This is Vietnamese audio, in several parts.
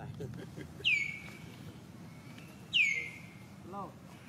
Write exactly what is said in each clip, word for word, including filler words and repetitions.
No.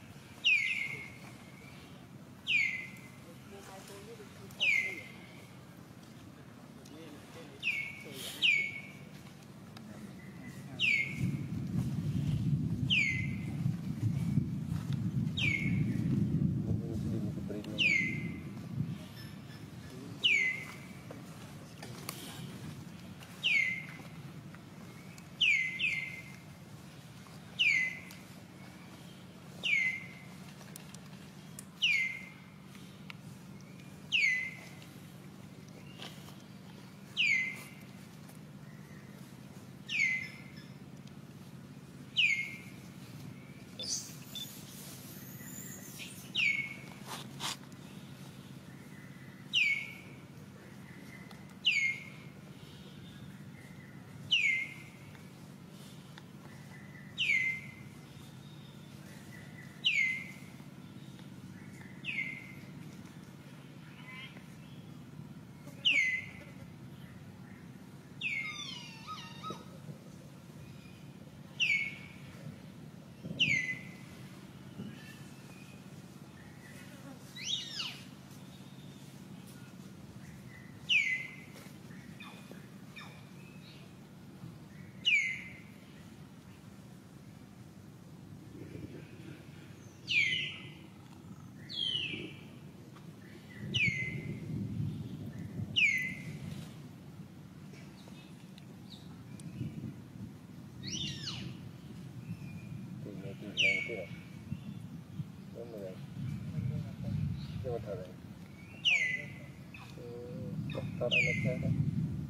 Thật anh là thế đấy.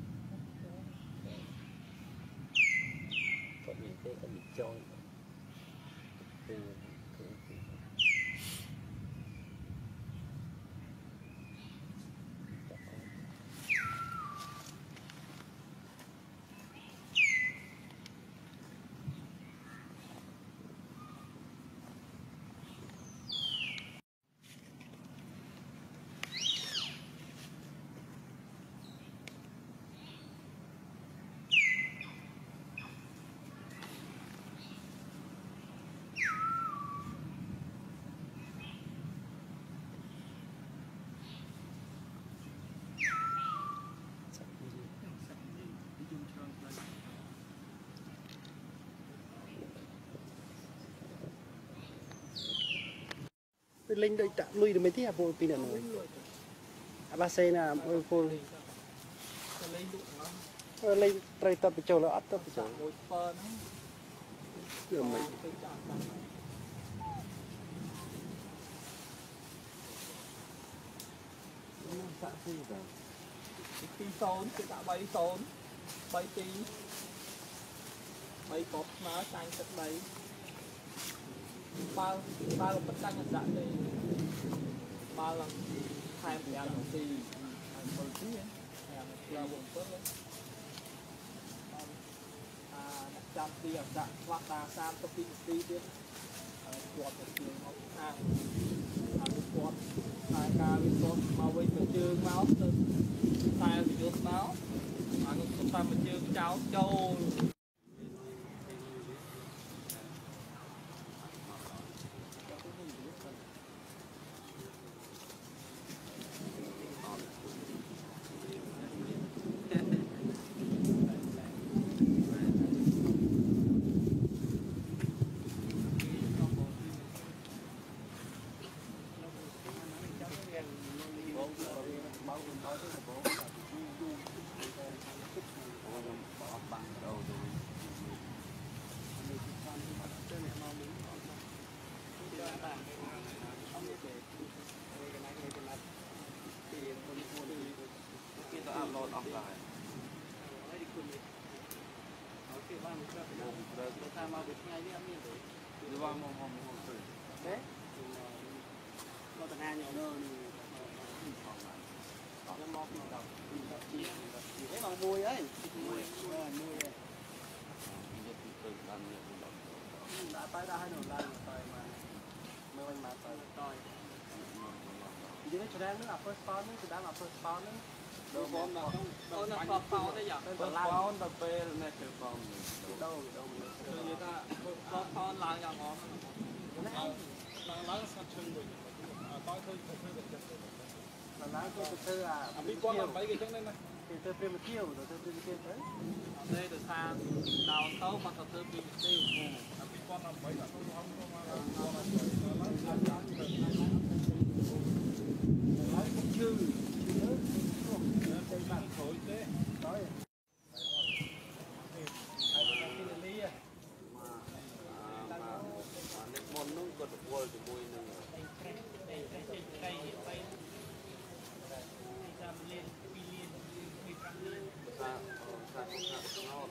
Có gì thế có gì trôi. Từ từ từ. Linh đây tạm lui được mấy tí à vô pin rồi. À ba xe nè, ôi vô. Lên trai tập cho là ắt tập cho. Được mấy. Tí xôn, cái tạ bay xôn. Bay tí. Bay cột nó xanh thật đấy. Bao bao bất canh là dạng để bao là hai em làm gì một tí ấy em là một tốt đấy à trăm tí ở dạng hoặc là sam tập tí tí biết quạt một trường học hàng hàng quạt hai ca với quạt màu với cái trường máu từ tay thì được máu mà chúng ta mình trường cháu châu mùi ấy mùi mùi đã tay ra hai nửa lần rồi mà mưa anh mà tới coi chỉ nói chuyện nó là first spawn nó đang là first spawn nó đồ con nào không nó first spawn đấy giờ first spawn tập về này first spawn đâu đâu người ta có con lại nhà ngõ láng sát chân rồi tối thôi thôi thôi là láng tôi tôi à bị quan làm mấy cái chỗ này này thì tôi thêm một tiêu rồi tôi thêm thêm đấy đây từ xa đào tấu mà thật sự bị tiêu bị quan làm mấy là tôi không có láng cũng chưa đây bạn thổi thế nói môn nó có được vô thì mùi nữa sa sa sa nó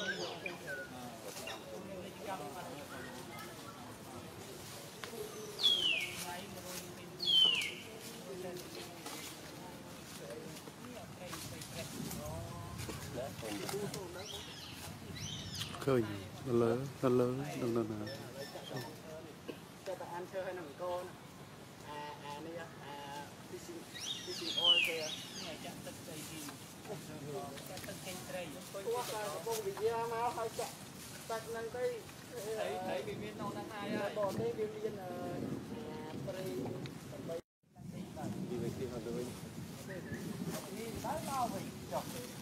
khơi nó lớn nó lớn đừng đừng nào cho bạn ăn chơi hay nằm con à à này à fishing fishing oil kìa ngày chặt tất cây gì chặt tất cây tray quốc là công việc gì mà phải chặt chặt năng cái thấy thấy bị viên đâu đang ai ơi bỏ cái viên viên à tray đi về kia họ đuôi đi tới đâu vậy